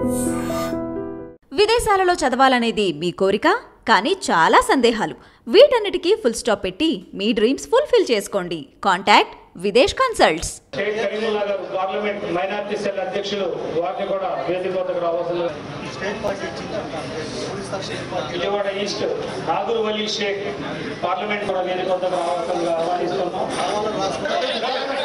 విదేశాలలో చదవాలనేది మీ కోరిక, కానీ చాలా సందేహాలు. వీటన్నిటికీ ఫుల్ స్టాప్ పెట్టి మీ డ్రీమ్స్ ఫుల్ఫిల్ చేసుకోండి. Contact Videsh consults. Parliament minority cell అధ్యక్షులు వారిని కూడా వేదికకు రావాల్సింది. విజయవాడ ఈస్ట్ నాగూర్ వలీ షేక్ పార్లమెంట్ కూడా వేదికకు రావాల్సిందిగా ఆహ్వానిస్తున్నాం.